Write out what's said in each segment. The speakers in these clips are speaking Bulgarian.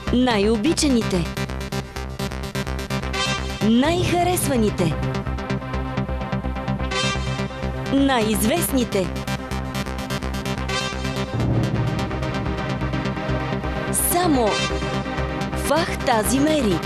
Най-обичаните. Най-харесваните. Най-известните. Само Фах тази мери.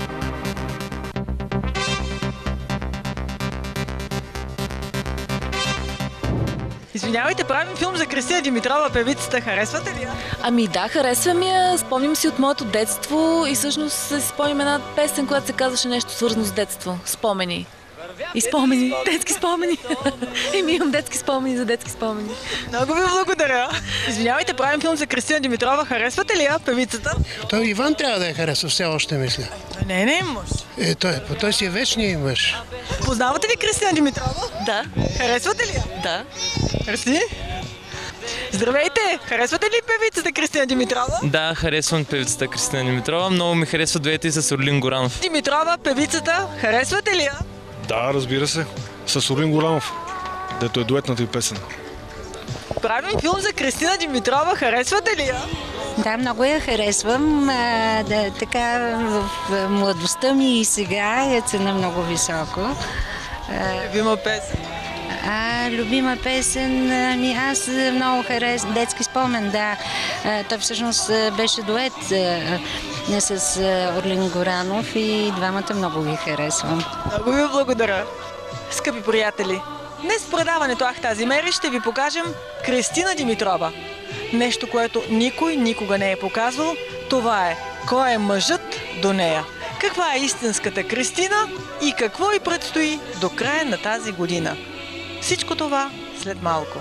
Извинявайте, правим филм за Кристина Димитрова, певицата. Харесвате ли я? Ами да, харесвам я. Спомням си от моето детство и всъщност си спомням една песен, която се казваше нещо свързано с детство. Спомени. И спомени. Детски спомени. И ми имам детски спомени за детски спомени. Много ви благодаря. Извинявайте, правим филм за Кристина Димитрова. Харесвате ли я, певицата? Той Иван трябва да я харесва, все още мисля. Не мъж. Той си е вечният мъж. Познавате ли Кристина Димитрова? Да. Харесвате ли я? Да. Мерси. Здравейте! Харесвате ли певицата Кристина Димитрова? Да, харесвам певицата Кристина Димитрова. Много ми харесва дуета и с Орлин Горанов. Димитрова, певицата, харесвате ли я? Да, разбира се. С Орлин Горанов, дето е дуетната и песен. Правим филм за Кристина Димитрова. Харесвате ли я? Да, много я харесвам. Така в младостта ми и сега я цена много високо. Любима песен. Любима песен, аз много харесвам. Детски спомен, да. Той всъщност беше дует с Орлин Горанов и двамата много ги харесвам. Много ви благодаря. Скъпи приятели, днес в предаването Ах тази мери ще ви покажем Кристина Димитрова. Нещо, което никой никога не е показвал, това е кой е мъжът до нея. Каква е истинската Кристина и какво й предстои до края на тази година. Всичко това след малко.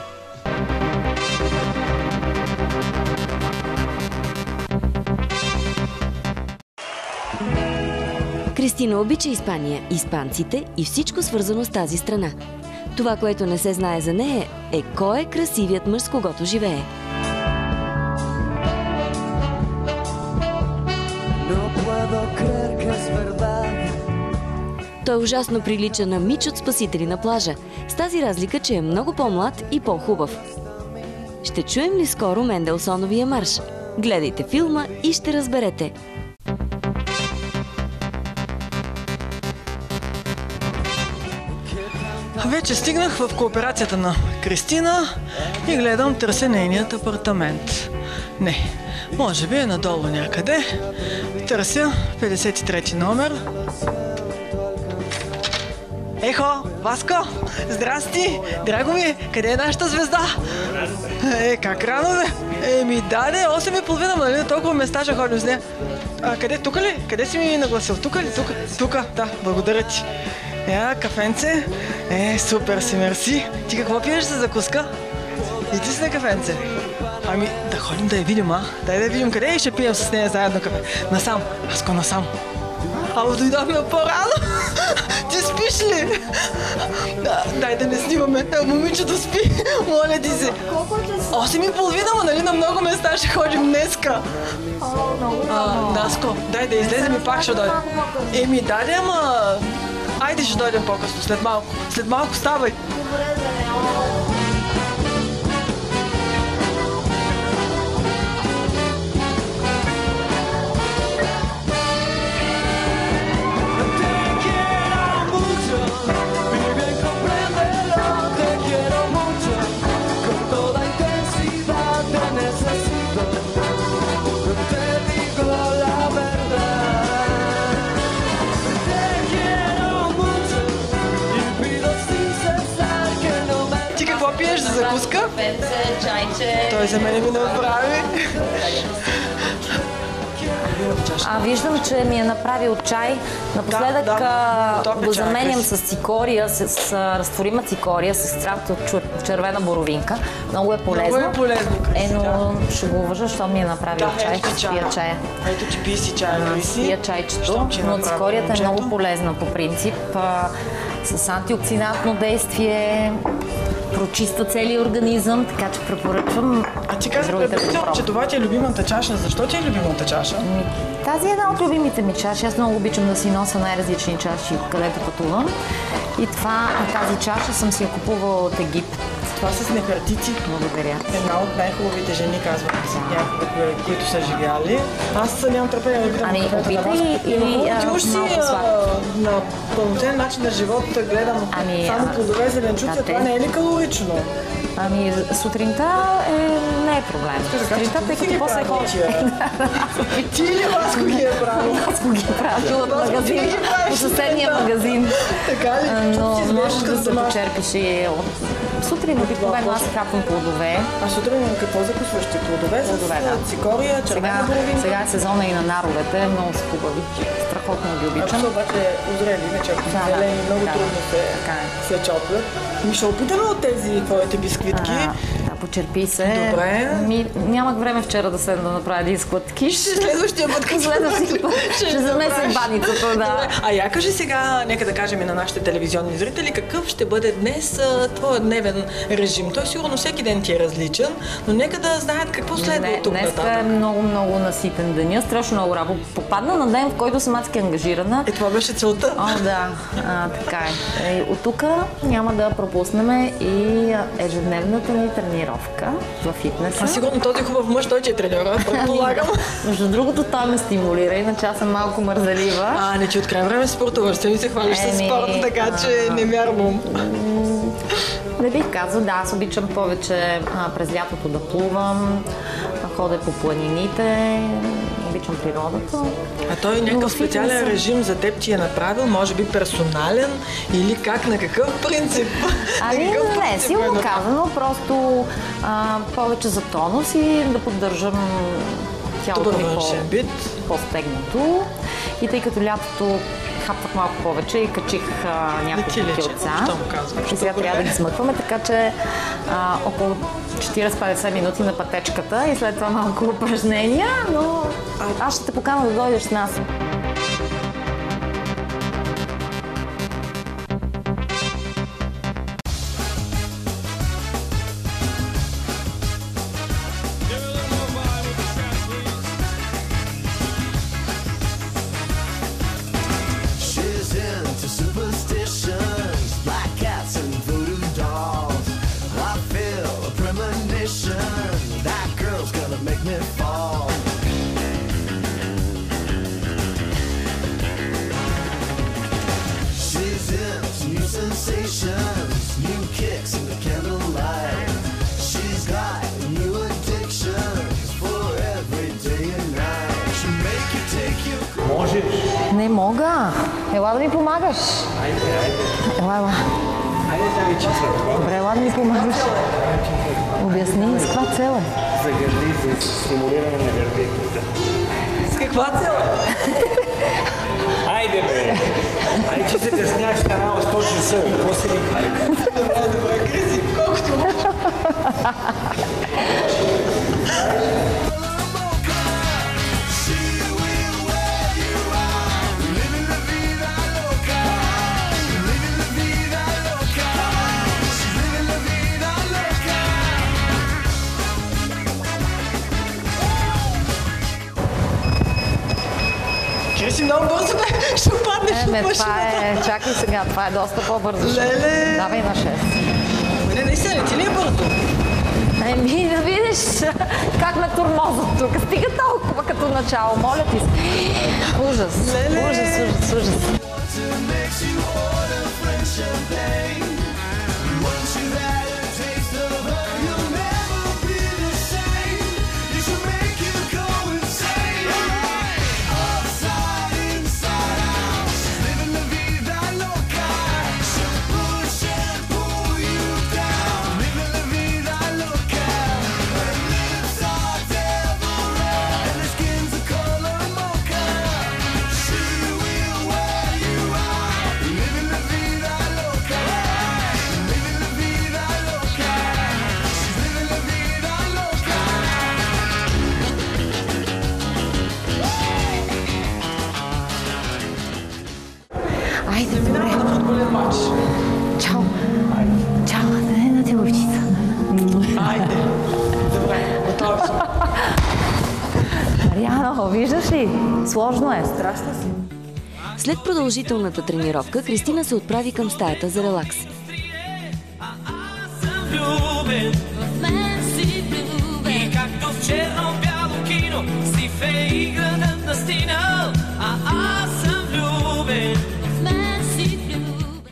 Кристина обича Испания, испанците и всичко свързано с тази страна. Това, което не се знае за нея, е кой е красивият мъж, с когото живее. Той ужасно прилича на Мич от Спасители на плажа, с тази разлика, че е много по-млад и по-хубав. Ще чуем ли скоро Менделсоновия марш? Гледайте филма и ще разберете. Вече стигнах в кооперацията на Кристина и гледам, търся нейният апартамент. Не, може би е надолу някъде. Търся 53 номер. Ехо, Васко! Здрасти! Драго ми, къде е нашата звезда? Как рано, бе? Даде, 8:30, нали? Толкова места ще ходим с нея. Къде? Тук ли? Къде си ми нагласил? Тук ли? Тук, да, благодаря ти. Кафенце. Супер си, мерси. Ти какво пиеш за закуска? И ти си на кафенце. Да ходим да я видим, Дай да я видим къде и ще пием с нея заедно кафе. Насам, Васко, насам. Дойдохме по-рано. Ти спиш ли? Дай да не снимаме. Момичето спи. Моля ти се. Колко е часа? 8:30, нали на много места ще ходим днеска. Наско, дай да излезем и пак ще дойдем. Даде, ама... Айде ще дойдем по-късно, след малко. След малко ставай. Пиеш за закуска? Пенце, чайче. Той за мен ми направи. Виждам, че ми е направил чай. Напоследък го заменям с цикория, с разтворима цикория, с екстракт от червена боровинка. Много е полезно. Много е полезно, но ще го уважа, защото ми е направил чай. Ще пия чая. Ето ти пи си чая, нали си? Пия чайчето, но цикорията е много полезна по принцип. С антиоксидантно действие, прочиства целия организъм, така че препоръчвам. Ти каза, че това ти е любимата чаша. Защо ти е любимата чаша? Тази е една от любимите ми чаши. Аз много обичам да си нося най-различни чаши, където пътувам. И тази чаша съм си я купувала от Египет. Това с Нефертити. Благодаря. Една от най-хубавите жени, казват някога, които са живяли. Аз нямам търпение да питам. Ами, опитай или малко сладко. На пълноценен начин на живот гледам само плодове, зеленчуци, това не е ли калорично? Ами, сутринта не е проблем. Сутринта, тъй като после ходи. Ти или Васко ги е правил? Васко ги е правил от магазин, по съседния магазин. Така ли? Но може да се почерпиш и сутрин обикновено аз хапвам плодове. А сутрин какво закусваш ти? Плодове? Плодове, да. Цикория, червена боровинка? Сега е сезона и на наровете, много са хубави. Страхотно ги обичам. Ако са обаче озрели, иначе ако са зелени, много трудно се чоплят. Ми ще опитаме от тези твоите бисквитки. Да, почерпи се. Добре. Нямах време вчера да седна да направя един сладкиш. Следващия път. Ще замесим баницата, да. А я кажи сега, нека да кажем и на нашите телевизионни зрители, какъв ще бъде днес твой дневен режим. Той сигурно всеки ден ти е различен, но нека да знаят какво следва от тук нататък. Днес е много наситен деня, страшно много работа. Попадна на ден, в който съм адски ангажирана. Това беше целта. О, да, така е. От тук няма да пропуснем и ежедневната ни тренировка в фитнеса. А сигурно този хубав мъж, той че е треньора, предполагам. Между другото, той ме стимулира, иначе аз съм малко мързелива. Не, че от край време спортуваш, се ми се хвалиш с спорта, така че не вярвам. Не бих казал, да, аз обичам повече през лятото да плувам, ходя по планините, обичам природата. А той някакъв специален режим за теб ти е направил, може би персонален или как, на какъв принцип? Не, силно казано, просто повече за тонус и да поддържам тялото ми по-стегнато. И тъй като лятото хапвах малко повече и качих няколко килца. И сега трябва да ги смъкваме, така че около 40-50 минути на пътечката и след това малко упражнения, но аз ще те покана да дойдеш с нас. Не мога. Ела да ми помагаш. Ела. Добре, ела да ми помагаш. Обясни, с каква цел е? За гърди, за стимулиране на гърдите. С каква цел е? Айде, бе! Айде, че се тесняш станала 100 часа. Какво се ли? Добре, Криси, колкото може. Криси, много бързо бе, ще паднеш от машината. Чакай сега, това е доста по-бързо. Леле! Давай на 6. Не, наистина, не ти ли е бързо? Да видиш как ме тормозат тук. Стига толкова като начало, моля ти се. Ужас, ужас. Айде, добре. Чао. Чао, на ти лъвчица. Айде. Добре, готови съм. Мариано, виждаш ли? Сложно е. Страшна си. След продължителната тренировка, Кристина се отправи към стаята за релакс. влюбен, в мен си влюбен. И както в черно-бяло кино си фей градът настинал, а аз съм влюбен, в мен си влюбен.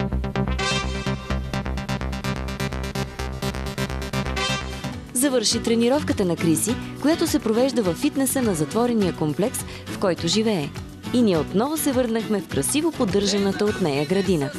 Завърши тренировката на Криси, която се провежда във фитнеса на затворения комплекс, в който живее. И ние отново се върнахме в красиво поддържаната от нея градина.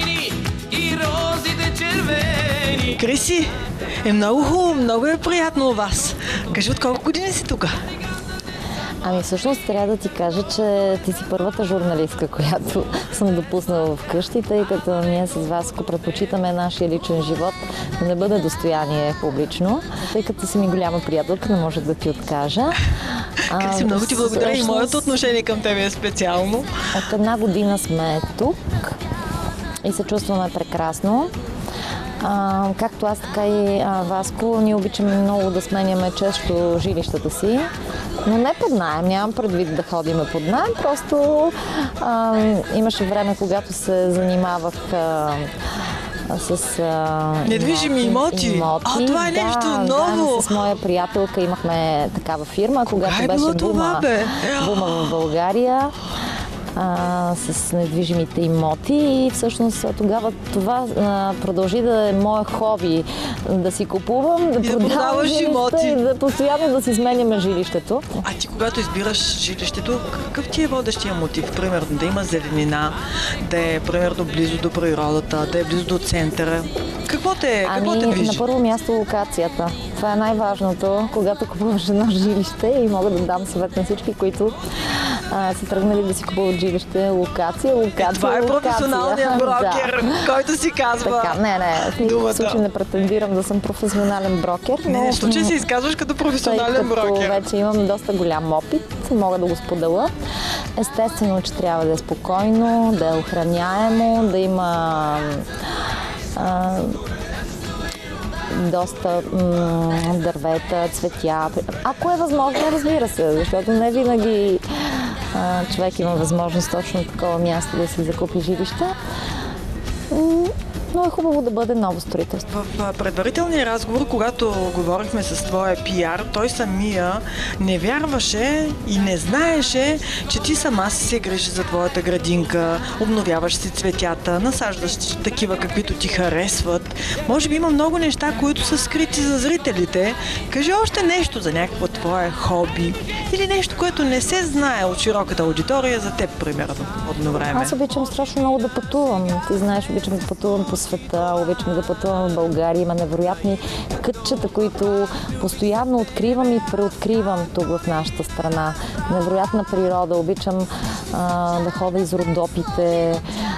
Криси, много хубаво, много е приятно у вас. Кажи, от колко години си тук? Ами всъщност трябва да ти кажа, че ти си първата журналистка, която съм допуснала вкъщи, тъй като ние с Васко предпочитаме нашия личен живот да не бъде достояние публично, тъй като си ми голяма приятелка, не може да ти откажа. Криси, много ти благодаря и моето отношение към тебе е специално. От 1 година сме тук и се чувстваме прекрасно. Както аз, така и Васко, ние обичаме много да сменяме често жилищата си, но не под наем, нямам предвид да ходим под наем, просто имаше време, когато се занимавах с недвижими имоти. Това е нещо ново. С моя приятелка имахме такава фирма, когато беше бума в България. С недвижимите имоти и всъщност тогава това продължи да е мое хоби, да си купувам, да продавам жилища и да постоянно да си сменяме жилището. А ти когато избираш жилището, какъв ти е водещия мотив? Примерно да има зеленина, да е примерно близо до природата, да е близо до центъра. Какво те движи? На първо място локацията. Това е най-важното, когато купуваш едно жилище и мога да дам съвет на всички, които са тръгнали да си купуват жилище. Локация. Това е професионалният брокер, който си казва. Така, в никакъв случай не претендирам да съм професионален брокер. Не, в случай се изказваш като професионален брокер. Вече имам доста голям опит, мога да го споделя. Естествено, че трябва да е спокойно, да е охраняемо, да има доста дървета, цветя. Ако е възможно, разбира се, защото не винаги човек има възможност точно такова място да си закупи жилище. Но е хубаво да бъде ново строителство. В предварителния разговор, когато говорихме с твоя пиар, той самия не вярваше и не знаеше, че ти сама си се грижи за твоята градинка, обновяваш си цветята, насаждаш такива, каквито ти харесват. Може би има много неща, които са скрити за зрителите. Кажи още нещо за някакво твое хоби или нещо, което не се знае от широката аудитория за теб, примерно, одно време. Аз обичам страшно много да пътувам. Ти знаеш, обичам да пътувам по света, обичам да пътувам в България. Има невероятни кътчета, които постоянно откривам и преоткривам тук в нашата страна. Невероятна природа. Обичам да ходя из Родопите.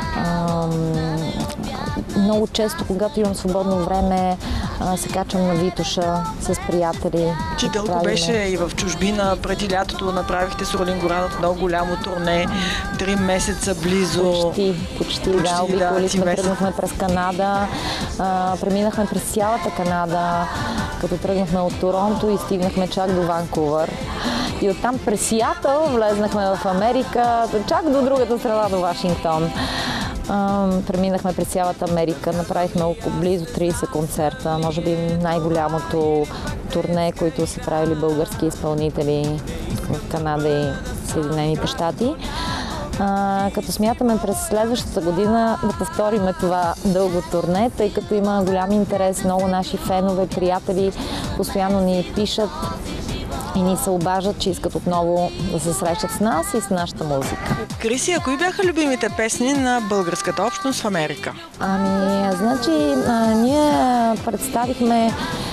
Много често, когато имам свободно време, се качвам на Витоша с приятели. Ти дълго беше и в чужбина. Преди лятото направихте с Орлин Горанов много голямо турне. 3 месеца близо. Почти да. Обиколихме, тръгнахме през Канада. Преминахме през цялата Канада, като тръгнахме от Торонто и стигнахме чак до Ванкувър. И оттам през Сиатъл влезнахме в Америка, чак до другата страна, до Вашингтон. Преминахме през цялата Америка, направихме около близо 30 концерта, може би най-голямото турне, които са правили български изпълнители в Канада и Съединените щати. Като смятаме през следващата година да повториме това дълго турне, тъй като има голям интерес, много наши фенове, приятели постоянно ни пишат и ни се обаждат, че искат отново да се срещат с нас и с нашата музика. Криси, а кои бяха любимите песни на българската общност в Америка? Значи, ние представихме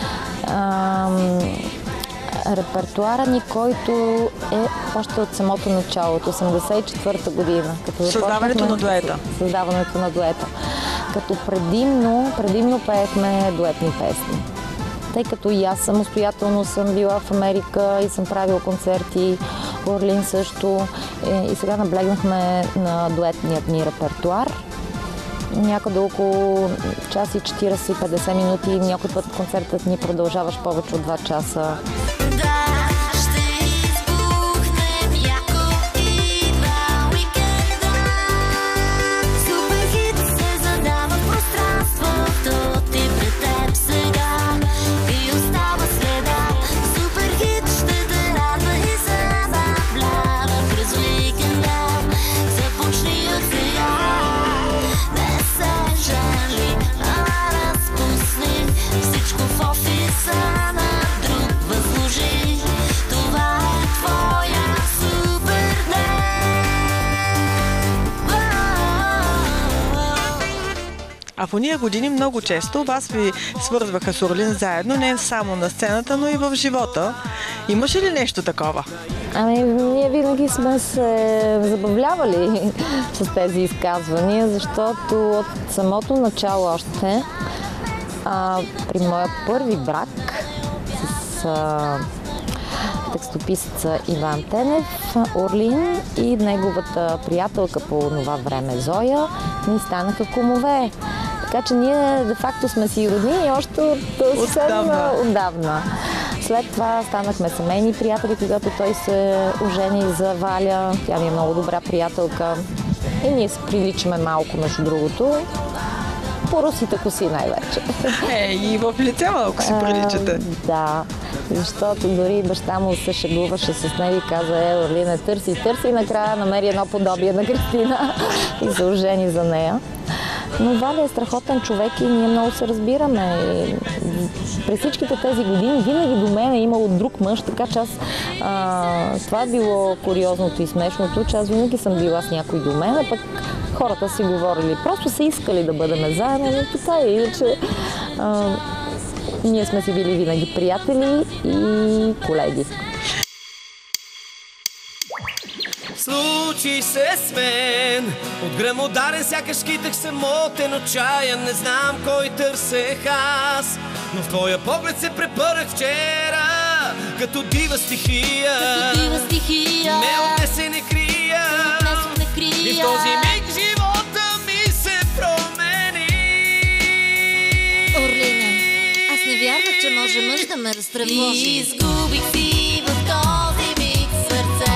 репертуара ни, който е още от самото начало, от 1984 година. Създаването на дуета. Създаването на дуета. Като предимно пеехме дуетни песни. Тъй като и аз самостоятелно съм била в Америка и съм правила концерти, Орлин също. И сега наблегнахме на дуетният ни репертуар. Някъде около час и 40-50 минути. Някой път концертът ни продължаваш повече от 2 часа. Супер хит се задава в пространството, ти пред теб сега. А в уния години много често вас ви свързваха с Орлин заедно, не само на сцената, но и в живота. Имаше ли нещо такова? Ами, ние винаги сме се забавлявали с тези изказвания, защото от самото начало още при моя първи брак с текстописеца Иван Тенев, Орлин и неговата приятелка по това време Зоя ни станаха кумове. Така че ние де-факто сме си роднини още отдавна. След това станахме семейни приятели, когато той се ожени за Валя. Тя ми е много добра приятелка. И ние се приличаме малко, между другото. По русите коси най-вече. И в лице малко си приличате. Да, защото дори баща му се шегуваше с нея и каза: Орлине, търси. И накрая намери едно подобие на Кристина и се ожени за нея. Но Валя е страхотен човек и ние много се разбираме. И през всичките тези години винаги до мен е имало друг мъж, така че това е било куриозното и смешното, че аз винаги съм била с някой до мен, а пък хората си говорили. Просто са искали да бъдем заедно, но така е, иначе ние сме си били винаги приятели и колеги. Случи се с мен, от гръмодарен сякаш скитах самотен, отчаян, не знам кой търсех аз, но в твоя поглед се препърнах вчера, като дива стихия, не отнесе не крия, и в този миг живота ми се промени. Орлине, аз не вярвах, че може мъж да ме разтревожи. Изгубих си в този миг сърце.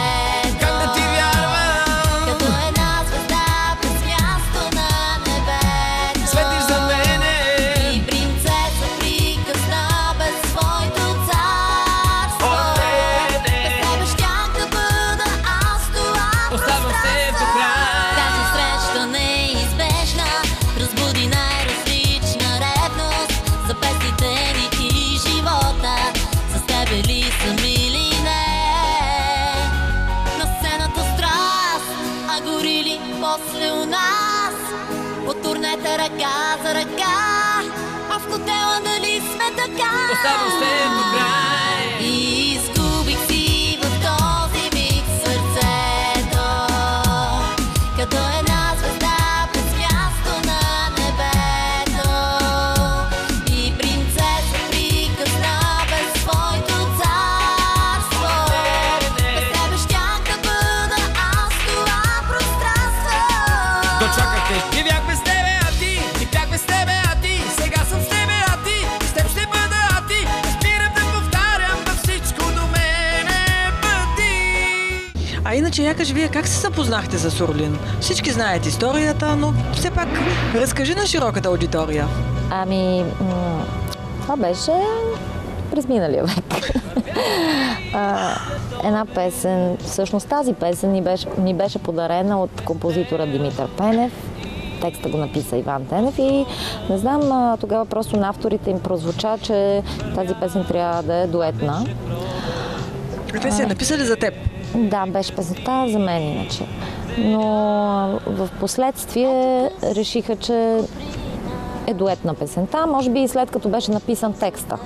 После у нас потурнете ръка за ръка, а в хотела дали сме така? Оставам с теб до край. И изгубих си в този миг сърцето, като една звезда без място на небето. И принцеса приказна без своето царство. Без тебе щях да бъда аз това пространство. Дочаках те, не бях без тебе, а ти, не бях без тебе, а ти, сега съм с тебе, а ти, с теб ще бъда, а ти, спирам да повтарям във всичко до мене пъти. А иначе, якаш вие как се запознахте с Орлин? Всички знаят историята, но все пак разкажи на широката аудитория. Ами, това беше през миналия век. Една песен, всъщност тази песен ни беше подарена от композитора Димитър Пенев. Текста го написа Иван Тенев и не знам, тогава просто на авторите им прозвуча, че тази песен трябва да е дуетна. Те си я написали за теб? Да, беше песента за мен иначе. Но в последствие решиха, че е дуетна песента, може би и след като беше написан текста.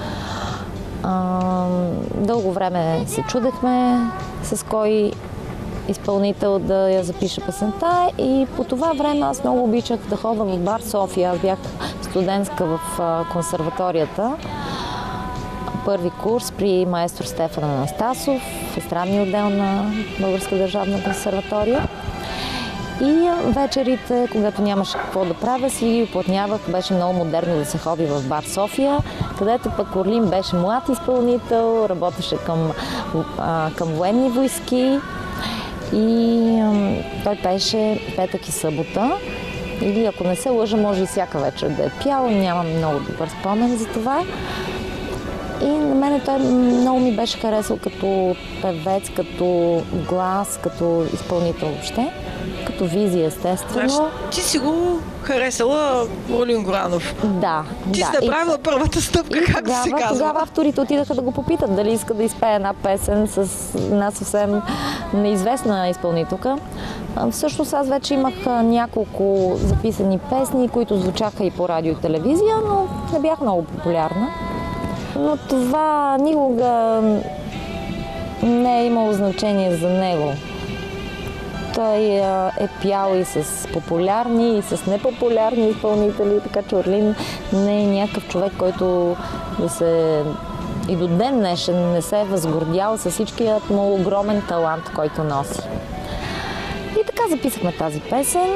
Дълго време се чудехме с кой изпълнител да я запише песента и по това време аз много обичах да ходя в бар София. Аз бях студентска в консерваторията. Първи курс при маестро Стефан Анастасов, в естрадния отдел на Българска държавна консерватория. И вечерите, когато нямаше какво да правя, си уплътнявах. Беше много модерно да се ходи в бар София, където пък Орлин беше млад изпълнител, работеше към военни войски и той пееше петък и събота. Или ако не се лъжа, може и всяка вечер да е пял, нямам много добър спомен за това. И на мен той много ми беше харесал като певец, като глас, като изпълнител въобще, като визия, естествено. Ти си го харесала Орлин Горанов. Да. Ти си направила първата стъпка, както се казва. Тогава авторите отидаха да го попитат дали иска да изпее една песен с една съвсем неизвестна изпълнителка. Всъщност аз вече имах няколко записани песни, които звучаха и по радио и телевизия, но не бях много популярна. Но това никога не е имало значение за него. Той е пял и с популярни, и с непопулярни изпълнители, така че Орлин не е някакъв човек, който да се и до ден днешен не се е възгордял с всичкият му огромен талант, който носи. И така записахме тази песен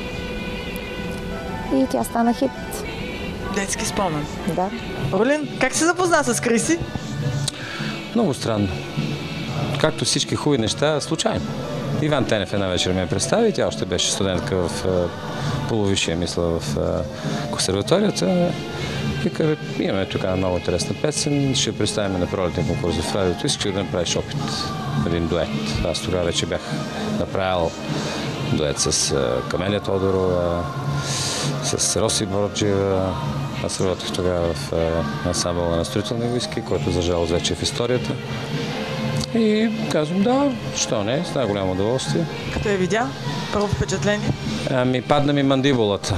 и тя стана хит. Детски спомен. Да. Орлин, как се запозна с Криси? Много странно. Както всички хубави неща, случайно. Иван Тенев една вечер ме представи, тя още беше студентка в полувисшия, мисля, в консерваторията. Вика, имаме тук много интересна песен, ще представим на пролетен конкурс в радиото. Искаш да направиш опит, един дует. Аз тогава вече бях направил дует с Камелия Тодорова, с Роси Борджиева. Аз работих тогава в ансамбъла на строителни войски, който за жалост вече е в историята. И казвам, да, що не, с най-голямо удоволствие. Като я видя, първо впечатление? Падна ми мандибулата.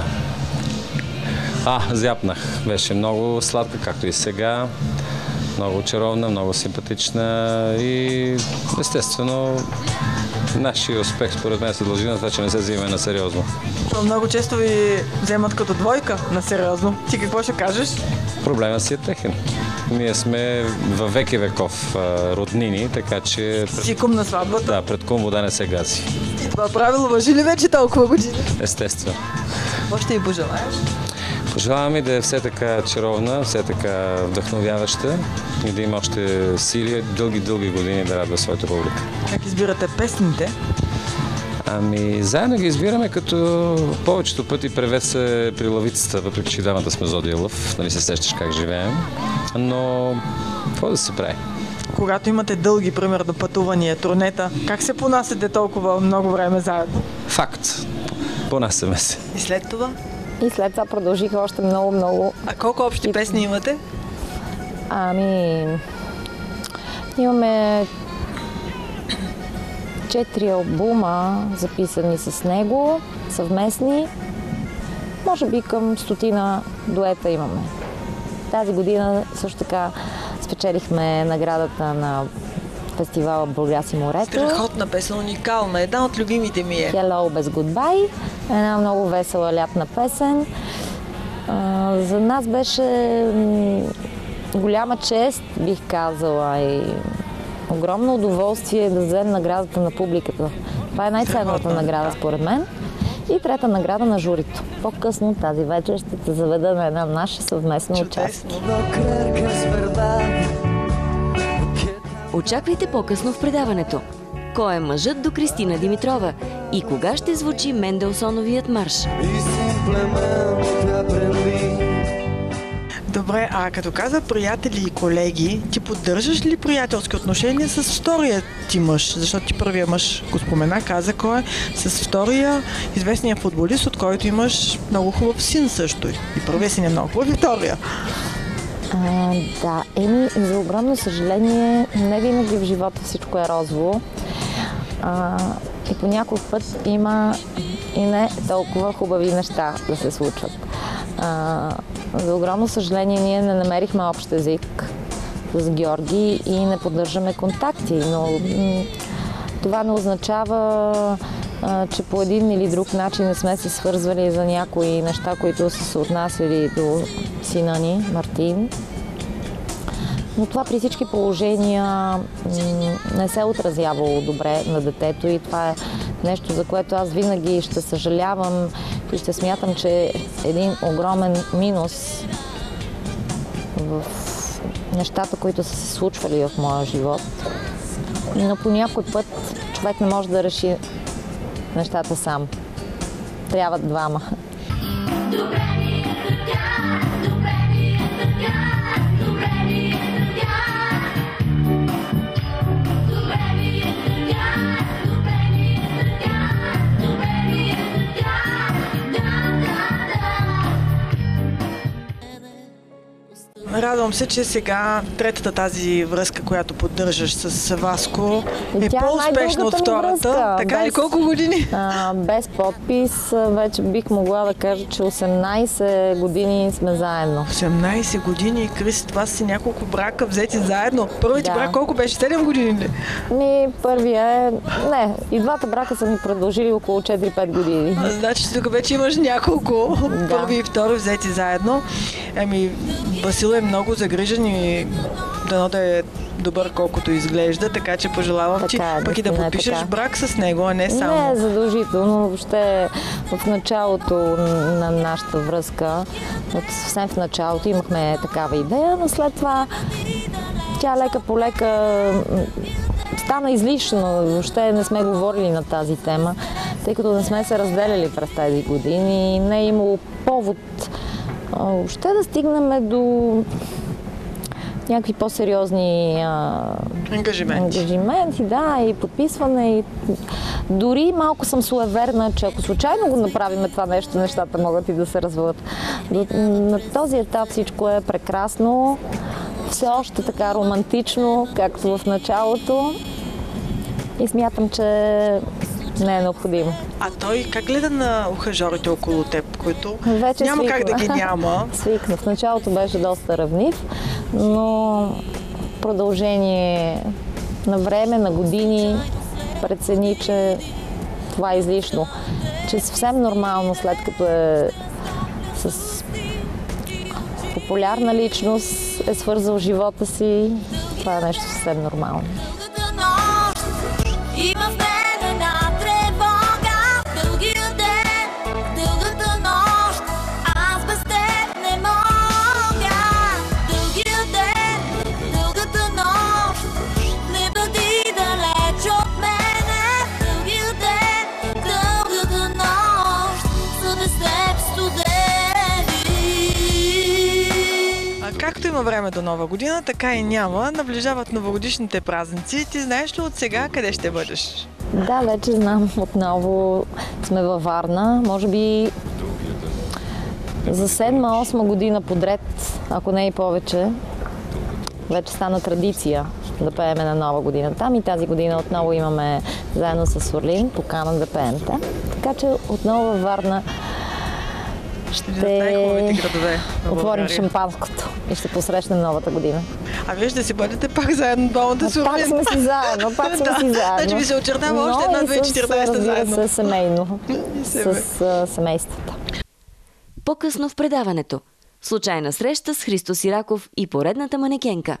Зяпнах. Беше много сладка, както и сега. Много очаровна, много симпатична и естествено нашия успех според мен се дължи на това, че не се взимаме на сериозно. Много често ви вземат като двойка на сериозно. Ти какво ще кажеш? Проблемът си е техен. Ние сме във веки веков роднини, така че... Си кум на сватбата? Да, пред кум вода не се гази. И това правило важи ли вече толкова години? Естествено. Какво ще й пожелаеш? Пожелавам ми да е все така чаровна, все така вдъхновяваща и да има още сили дълги години да радва своята публика. Как избирате песните? Заедно ги избираме, като повечето пъти превед се при лавицата, въпреки че двамата сме Зоди и Лъв, нали се сещаш как живеем, но какво да се прави? Когато имате дълги, примерно, пътувания, турнета, как се понасяте толкова много време заедно? Факт. Понасяме се. И след това? И след това продължиха още много. А колко общи песни имате? Имаме 4 албума, записани с него, съвместни. Може би към 100 дуета имаме. Тази година също така спечелихме наградата на фестивала Бургас и морето. Страхотна песен, уникална. Една от любимите ми е. Hello без Goodbye. Една много весела лятна песен. За нас беше голяма чест, бих казала, и огромно удоволствие да вземем наградата на публиката. Това е най-ценната награда, според мен. И трета награда на журито. По-късно тази вечер ще те заведа на една наша съвместна участие. Очаквайте по-късно в предаването. Кой е мъжът до Кристина Димитрова и кога ще звучи Менделсоновият марш? Добре, а като каза приятели и колеги, ти поддържаш ли приятелски отношения с втория ти мъж? Защото ти първия мъж го спомена, каза кой е, с втория известния футболист, от който имаш много хубав син също. И първия син е много хубав, и втория. Да, за огромно съжаление, не винаги в живота всичко е розово. И по някой път има и не толкова хубави неща да се случват. За огромно съжаление ние не намерихме общ език с Георги и не поддържаме контакти, но това не означава, че по един или друг начин не сме се свързвали за някои неща, които са се отнасяли до сина ни, Мартин. Но това при всички положения не се отразявало добре на детето и това е нещо, за което аз винаги ще съжалявам и ще смятам, че е един огромен минус в нещата, които са се случвали в моя живот. Но по някой път човек не може да реши нещата сам. Трябват двама. Радвам Надявам се, че сега третата тази връзка, която поддържаш с Васко, е по-успешна от втората. Така ли? Колко години? Без подпис вече бих могла да кажа, че 18 години сме заедно. 18 години, Криси, това си няколко брака взети заедно. Първият ти брак колко беше? 7 години ли? Първия е... Не, и двата брака са ми продължили около 4-5 години. Значи тук вече имаш няколко. Първи и втори взети заедно. Васил е много загрижен и дано да е добър колкото изглежда, така че пожелавам ти пък и да подпишеш брак с него, а не само. Не е задължително. Въобще в началото на нашата връзка, съвсем в началото имахме такава идея, но след това тя лека по лека стана излишно. Въобще не сме говорили на тази тема, тъй като не сме се разделяли през тези години. Не е имало повод въобще да стигнем до някакви по-сериозни ангажименти, да, и подписване. И дори малко съм суеверна, че ако случайно го направим това нещо, нещата могат и да се развалят. На този етап всичко е прекрасно, все още така романтично, както в началото, и смятам, че не е необходимо. А той как гледа на ухажорите около теб, които вече няма свикна. как да ги няма? Свикна. В началото беше доста равнив, но продължение на време, на години прецени, че това е излишно. Че съвсем нормално, след като е с популярна личност, е свързал живота си, това е нещо съвсем нормално. Както има време до Нова година, така и няма. Наближават новогодишните празници. Ти знаеш ли от сега къде ще бъдеш? Да, вече знам. Отново сме във Варна. Може би за 7-8 година подред, ако не и повече, вече стана традиция да пееме на Нова година там, и тази година отново имаме заедно с Орлин покана да пеем там. Така че отново във Варна ще отворим шампанското и ще посрещнем новата година. А вие ще си бъдете пак заедно двамата с Орлин? Пак сме си заедно, Значи ви се очертава още една 2014 заедно. С семейно, с семействата. По-късно в предаването. Случайна среща с Христо Сираков и поредната манекенка.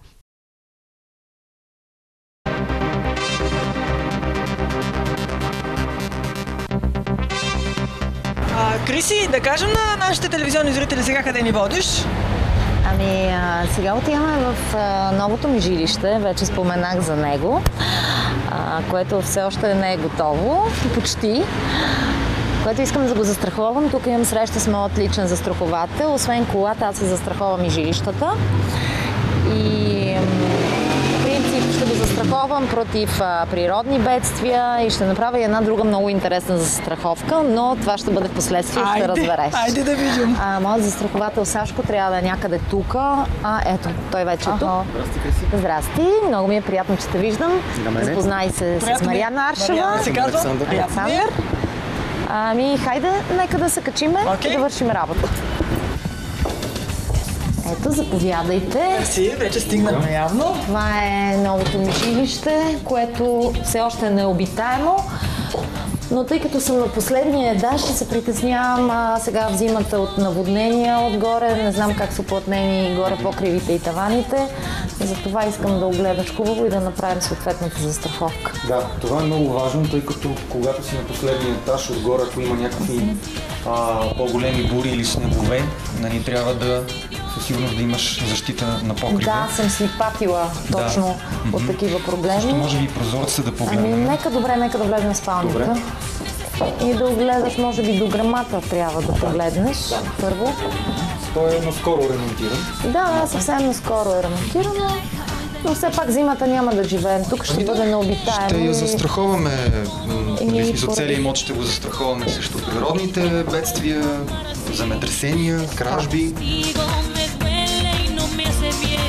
Криси, да кажем на нашите телевизионни зрители сега къде ни водиш? Сега отиваме в новото ми жилище, вече споменах за него, което все още не е готово, почти. Което искам да го застраховам. Тук имам среща с моят личен застраховател. Освен колата, аз се застраховам и жилищата. И в принцип ще го застраховам против природни бедствия и ще направя една друга много интересна застраховка, но това ще бъде в последствие, ще разбереш. Айде да видим. Моят застраховател Сашко трябва да е някъде тук. Ето, той вече е тук. Здрасти, Криси. Здрасти, много ми е приятно, че те виждам. Запознай се с Мариана Аршева. Александър. Хайде, нека да се качиме и да вършим работа. Ето, заповядайте. Мерси, вече стигнахме явно. Това е новото ми жилище, което все още е необитаемо. Но тъй като съм на последния етаж, ще се притеснявам сега в зимата от наводнения отгоре. Не знам как са плътнени горе покривите и таваните. Затова искам да огледаш хубаво и да направим съответната застраховка. Да, това е много важно, тъй като когато си на последния етаж отгоре, ако има някакви по-големи бури или снегове, нали, трябва да със сигурност да имаш защита на покрива. Да, съм си патила точно от такива проблеми. Също може би и прозорците да погледнем. Нека да влезем в спалнята. Добре. И да огледаш, може би до грамата трябва да погледнеш първо. Той е наскоро ремонтиран. Да, съвсем наскоро е ремонтирано. Но все пак зимата няма да живеем. Тук ще бъде необитаемо. Ще я застраховаме. За целия имот ще го застраховаме срещу природните бедствия, земетресения, кражби.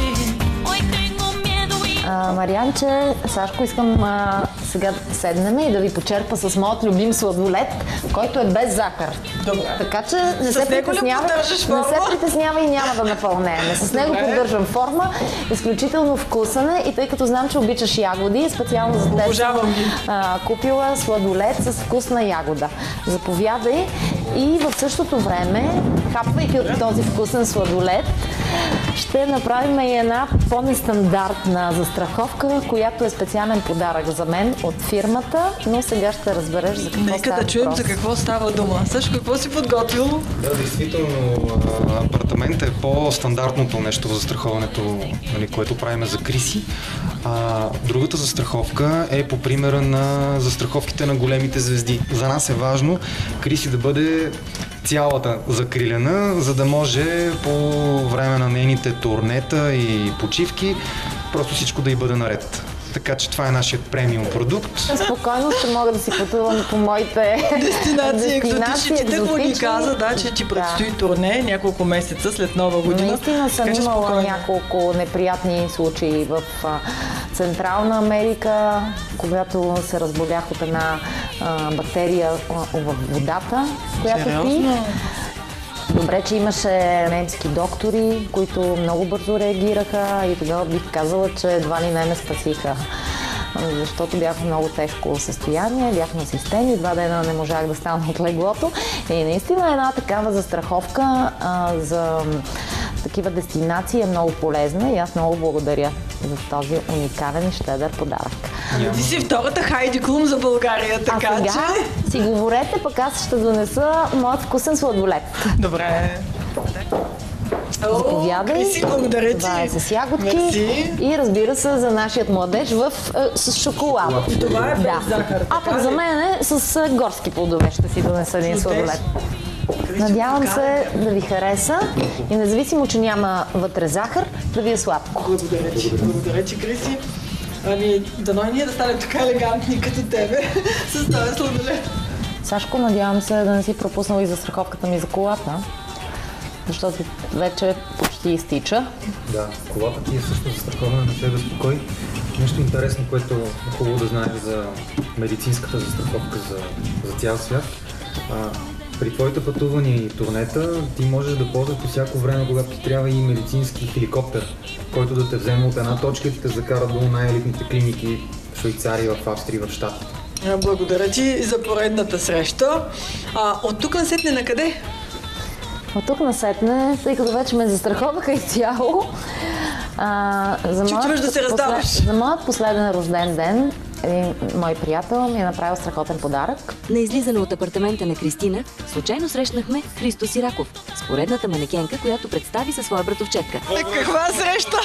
Марианче, Сашко, искам сега да седнем и да ви почерпа с моят любим сладолед, който е без захар. Добре. Така че не се притеснявай и няма да напълнеем. С него поддържам форма, изключително вкусен е и тъй като знам, че обичаш ягоди, специално за теб съм купила сладолед с вкусна ягода. Заповядай и в същото време, хапвайки от този вкусен сладолед, ще направим и една по-нестандартна застраховка, която е специален подарък за мен от фирмата, но сега ще разбереш за какво става. Нека да чуем за какво става дума. Също какво си подготвил? Да, действително апартамент е по-стандартното нещо в застраховането, което правим за криси. Другата застраховка е по примера на застраховките на големите звезди. За нас е важно криси да бъде цялата закрилена, за да може по време на нейните турнета и почивки просто всичко да й бъде наред. Така че това е нашият премиум продукт. Спокойно ще мога да си пътувам по моите дестинации екзотични. Тъкмо ни каза, че ти предстои турне няколко месеца след Нова година. Наистина съм имала няколко неприятни случаи в Централна Америка, когато се разболях от една бактерия в водата, която пи. Добре, че имаше немски доктори, които много бързо реагираха и тогава бих казала, че едва ли не ме спасиха. Защото бях в много тежко състояние, бях на системи, 2 дена не можах да стана от леглото. И наистина една такава застраховка за такива дестинации е много полезна и аз много благодаря за този уникален и щедър подарък. Ти си втората Хайди Клум за България, така а сега си говорете, пък аз ще донеса моят вкусен сладолед. Добре. Заповядай. Благодаря ти. Това е с ягодки и разбира се за нашият младеж с шоколад. Това е без захар. А пък за мен е с горски плодове ще си донеса един сладолед. Надявам се да ви хареса и независимо, че няма вътре захар, да ви е сладко. Благодаря ти, Криси. Дано и ние да станем така елегантни като тебе с този сладолед. Сашко, надявам се да не си пропуснал и застраховката ми за колата, защото вече почти изтича. Да, колата ти е също застрахована, не се безпокой. Нещо интересно, което е хубаво да знаеш за медицинската застраховка за цял свят. При твоите пътувания и турнета ти можеш да ползваш по всяко време, когато ти трябва и медицински хеликоптер, който да те вземе от една точка и да те закара до най-елитните клиники в Швейцария, в Австрия, в Щатите. Благодаря ти за поредната среща. От тук насетне на къде? От тук насетне, тъй като вече ме застраховаха изцяло, за моят последен рожден ден един мой приятел ми е направил страхотен подарък. На излизане от апартамента на Кристина, случайно срещнахме Христо Сираков с поредната манекенка, която представи със своя братовчетка. Каква среща?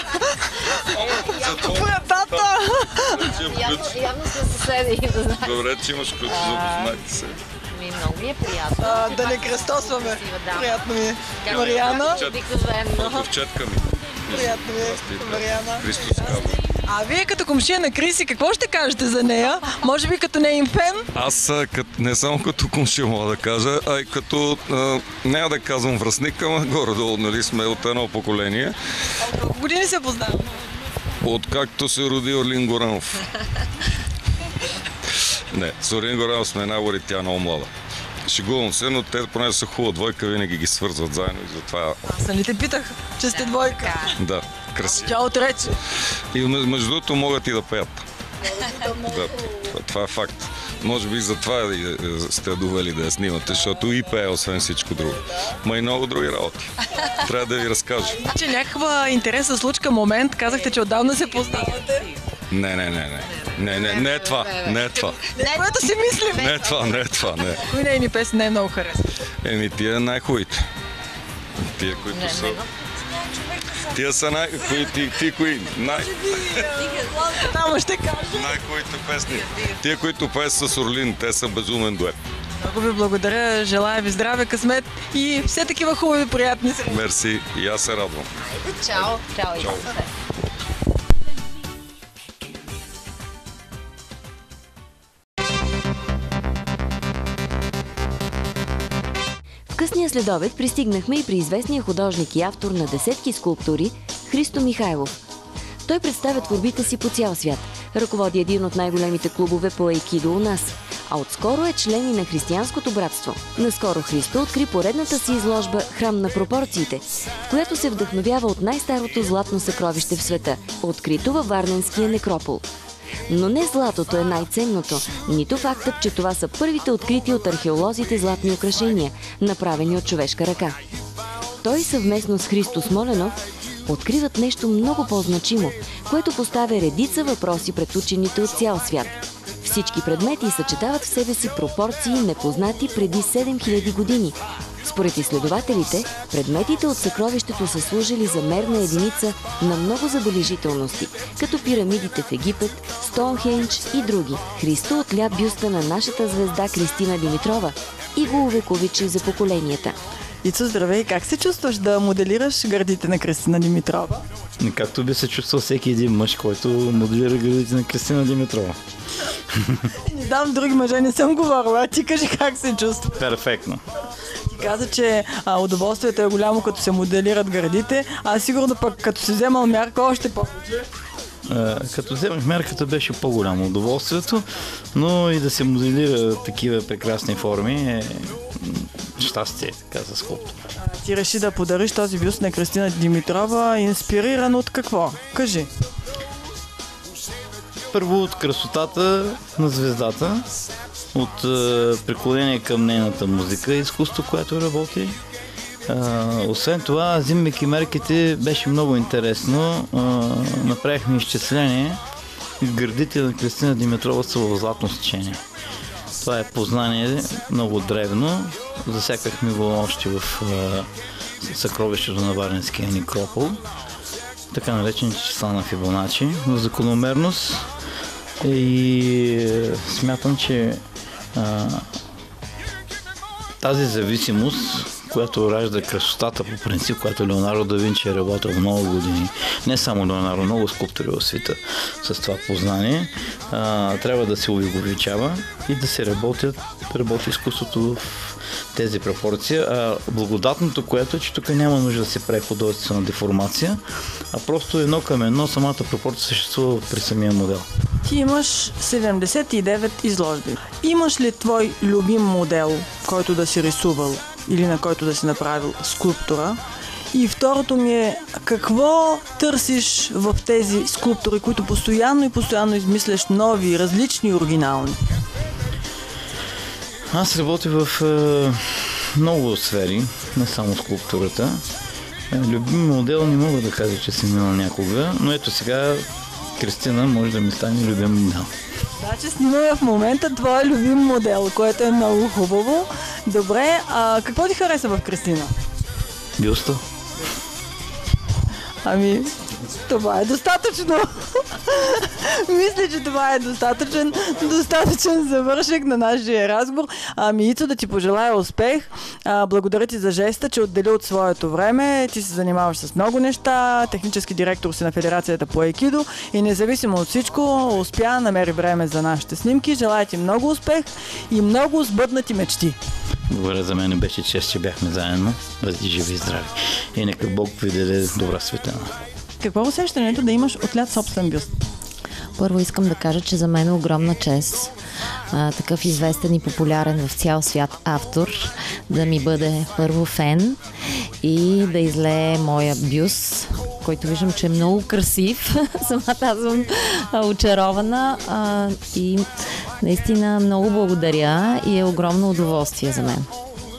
Братата! Явно сме съседи, да знаеш. Добре, че имаш ключ, запознайте се. Много ми е приятно. Да не кръстосваме. Приятно ми е. Мариана. Братовчетка ми. Приятно ми е. Мариана. Христо Сираков. А вие като комшия на Криси, какво ще кажете за нея? Може би като неин фен? Аз не само като комшия мога да кажа, а и като, няма да казвам връстник, ама горе-долу, нали, сме от едно поколение. От колко години се познаваме? Откакто се роди Орлин Горанов. Не, с Орлин Горанов сме най-гори, тя е много млада. Шегувам се, но те поне са хубава двойка, винаги ги свързват заедно и затова... Аз не те питах, че сте двойка. Да, красиво. Тя отрече. И между другото могат и да пеят. Да, това е факт. Може би затова сте довели да я снимате, защото и пее, освен всичко друго. Ма и много други работи. Трябва да ви разкажа. Че някаква интересна случка, момент, казахте, че отдавна се познавате. Не е това. Което си мислим. Не е това. Кои нейни песни най-много харесват? Тия най-хубавите. Тия, които са... Тия са кои? Само ще кажа. Най-хубавите песни. Тия, които пеят с Орлин, те са безумен дует. Много ви благодаря, желая ви здраве, късмет и все такива хубави, приятни срещи. Мерси, и аз се радвам. Чао. В късния следобед пристигнахме и при известния художник и автор на десетки скулптури Христо Михайлов. Той представя творбите си по цял свят. Ръководи един от най-големите клубове по айкидо у нас. А отскоро е член и на християнското братство. Наскоро Христо откри поредната си изложба «Храм на пропорциите», в която се вдъхновява от най-старото златно съкровище в света, открито във Варненския некропол. Но не златото е най-ценното, нито фактът, че това са първите открити от археолозите златни украшения, направени от човешка ръка. Той съвместно с Христо Смоленов откриват нещо много по-значимо, което поставя редица въпроси пред учените от цял свят. Всички предмети съчетават в себе си пропорции, непознати преди 7000 години. Според изследователите, предметите от съкровището са служили за мерна единица на много забележителности, като пирамидите в Египет, Стоунхендж и други. Христо отля бюста на нашата звезда Кристина Димитрова и го увековичи за поколенията. Ицо, здравей! Как се чувстваш да моделираш гърдите на Кристина Димитрова? Както би се чувствал всеки един мъж, който моделира гърдите на Кристина Димитрова. Не знам, други мъже не съм говорила, а ти кажи как се чувства. Перфектно. Каза, че удоволствието е голямо, като се моделират гърдите, а сигурно пък като си вземал мярка още повече. Като вземах мярката беше по-голямо удоволствието, но и да се моделира такива прекрасни форми е щастие, така за скулптор. Ти реши да подариш този бюст на Кристина Димитрова, инспириран от какво? Кажи. Първо от красотата на звездата, от преклонение към нейната музика и изкуство, което работи. Освен това, взимайки мерките, беше много интересно. Направихме изчисление. Гърдите на Кристина Димитрова са в златно сечение. Това е познание много древно. Засякахме го още в съкровището на Варненския некропол. Така наречените числа на Фибоначи. В закономерност. И смятам, че тази зависимост, която ражда красотата по принцип, която Леонардо да Винчи е работил много години, не само Леонардо, много скулптори в света с това познание, трябва да се увековечава и да се работи изкуството в тези пропорции. Благодатното, което е, че тук няма нужда да се прави художествена деформация, а просто едно към едно самата пропорция съществува при самия модел. Ти имаш 79 изложби. Имаш ли твой любим модел, който да си рисувал или на който да си направил скулптура? И второто ми е, какво търсиш в тези скулптури, които постоянно измисляш нови, различни, оригинални? Аз работя в много сфери, не само скулптурата. Любим модел не мога да кажа, че съм имал някога, но ето сега Кристина може да ми стане любим модел. Значи снимаме в момента твой любим модел, което е много хубаво. Добре, какво ти хареса в Кристина? Бюста. Ами, това е достатъчно. Мисля, че това е достатъчен завършек на нашия разговор. Ицо, да ти пожелая успех. Благодаря ти за жеста, че отдели от своето време. Ти се занимаваш с много неща. Технически директор си на Федерацията по айкидо и независимо от всичко, успя да намери време за нашите снимки. Желая ти много успех и много сбъднати мечти. Благодаря, за мен беше чест, че бяхме заедно. Бъдете живи и здрави. И нека Бог ви даде добра светлина. Какво е усещането да имаш отлят собствен бюст? Първо искам да кажа, че за мен е огромна чест такъв известен и популярен в цял свят автор да ми бъде първо фен и да излее моя бюст, който виждам, че е много красив. Самата аз съм очарована и наистина много благодаря и е огромно удоволствие за мен.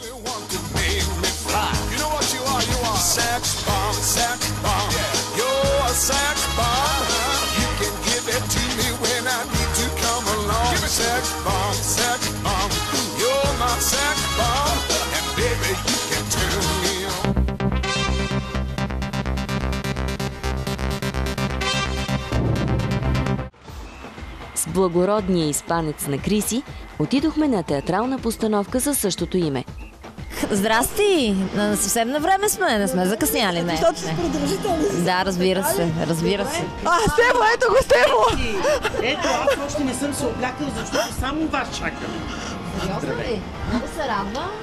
С благородния испанец на Криси отидохме на театрална постановка със същото име. Здрасти! Съвсем на време сме, не сме закъсняли. Не. Защото си продължителни. Да, разбира се. Стево, ето го, Стево! Ето, аз още не съм се облякал, защото само вас чакам. Здравей! Много се радва.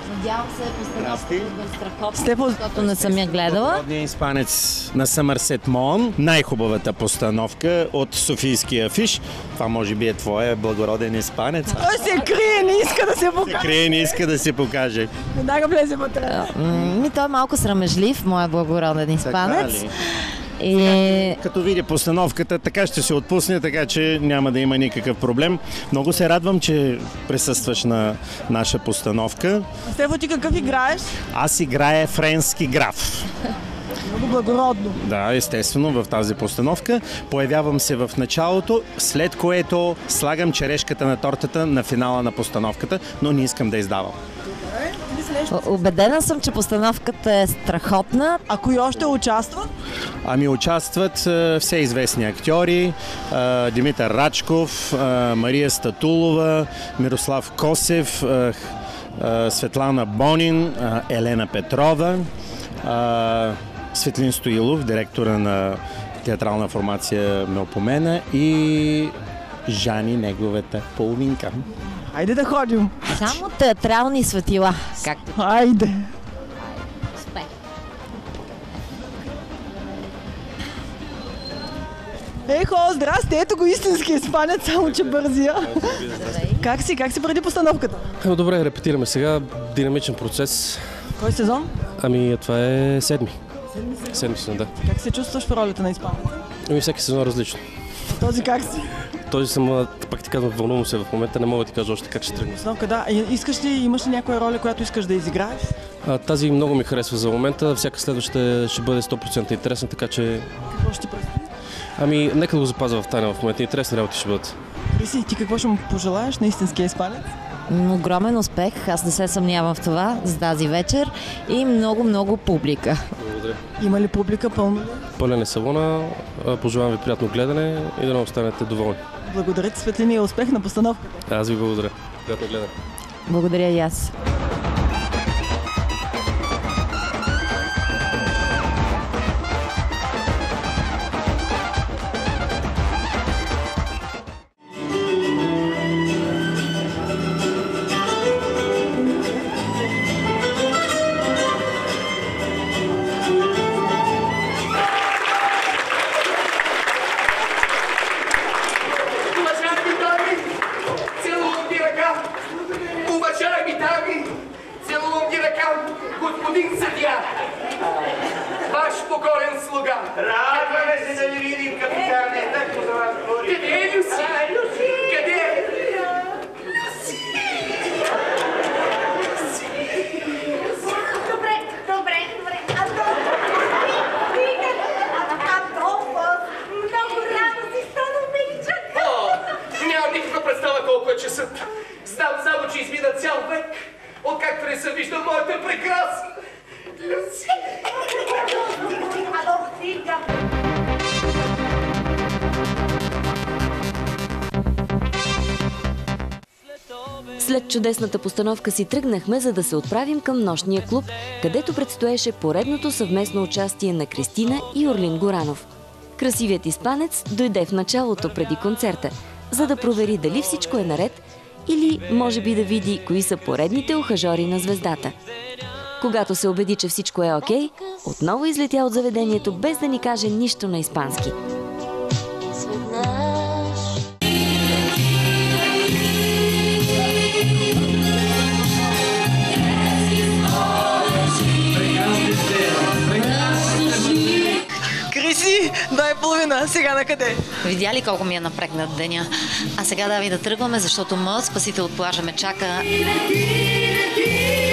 Надявам се постановката да бъде страхотна, Стефо, защото не съм я гледала. Благородният испанец на Съмърсет Моън, най-хубавата постановка от Софийския афиш. Това може би е твоя благороден испанец. Той се крие, не иска да се покаже. Крие, не иска да се покаже. Веднага влезе вътре. Той е малко срамежлив, моя благороден испанец. Като видя постановката, така ще се отпусне, така че няма да има никакъв проблем. Много се радвам, че присъстваш на наша постановка. Стефо, ти какъв играеш? Аз играя френски граф. Много благородно. Да, естествено, в тази постановка. Появявам се в началото, след което слагам черешката на тортата на финала на постановката, но не искам да издавам. Убедена съм, че постановката е страхотна. А кои още участват? Ами участват все известни актьори. Димитър Рачков, Мария Статулова, Мирослав Косев, Светлана Бонин, Елена Петрова, Светлин Стоилов, директора на театрална формация Мелпомена и Жани, неговата половинка. Айде да ходим. Само театрални светила. Както. Айде. Успех. Ехо, здрасти, ето го истински испанец, само че бързия. Как си преди постановката? Добре, репетираме сега. Динамичен процес. Кой сезон? Ами това е седми. Седми сезон, да. Как се чувстваш в ролята на испанец? Ами всеки сезон е различно. Този как си? Този съм, пак ти казвам, вълнувам се в момента, не мога да ти кажа още как ще тръгне. Постановка, да. Имаш ли някоя роля, която искаш да изиграеш? Тази много ми харесва за момента, всяка следваща ще бъде 100% интересна, така че... Какво ще предстои? Ами, нека да го запазя в тайна в момента, интересни работи ще бъдат. Криси, ти какво ще му пожелаеш на истинския испанец? Огромен успех, аз не се съмнявам в това за тази вечер и много публика. Благодаря. Има ли публика пълно? Пълен е салона, пожелавам ви приятно гледане и да не останете доволни. Благодаря ти, Светлина, и успех на постановката. Аз ви благодаря. Приятно гледане. Благодаря и аз. Господин съдия, ваш покорен слуга. Радваме се да ви видим, капитане. Къде е Люси? Къде е? Добре. Много рано си стана миличък. Нямам никаква представа колко е часът. Знам само, че измина цял век, откакто не съм виждал моята прекрасна Люси. След чудесната постановка си тръгнахме, за да се отправим към нощния клуб, където предстоеше поредното съвместно участие на Кристина и Орлин Горанов. Красивият испанец дойде в началото преди концерта, за да провери дали всичко е наред или може би да види кои са поредните ухажори на звездата. Когато се убеди, че всичко е окей, отново излетя от заведението без да ни каже нищо на испански. Криси, 2:30, сега на къде? Видя ли колко ми е напрегнат деня? А сега да ви да тръгваме, защото моят спасител от плажа ме чака.